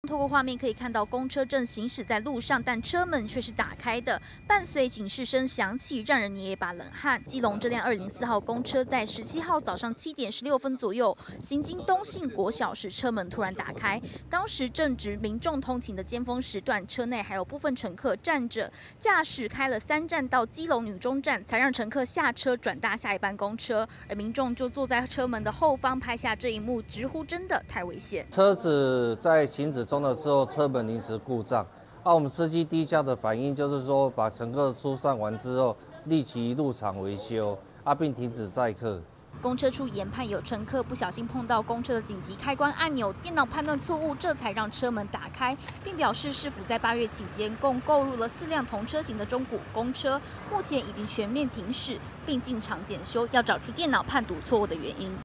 透过画面可以看到，公车正行驶在路上，但车门却是打开的，伴随警示声响起，让人捏一把冷汗。基隆这辆204号公车在17号早上7点16分左右，行经东信国小时，车门突然打开。当时正值民众通勤的尖峰时段，车内还有部分乘客站着，驾驶开了3站到基隆女中站，才让乘客下车转搭下一班公车。而民众就坐在车门的后方拍下这一幕，直呼真的太危险。 车子在行驶中的时候，车门临时故障。我们司机第一下的反应就是说，把乘客疏散完之后，立即入场维修，并停止载客。 公车处研判有乘客不小心碰到公车的紧急开关按钮，电脑判断错误，这才让车门打开，并表示市府在8月期间共购入了4辆同车型的中古公车，目前已经全面停驶，并进场检修，要找出电脑判读错误的原因。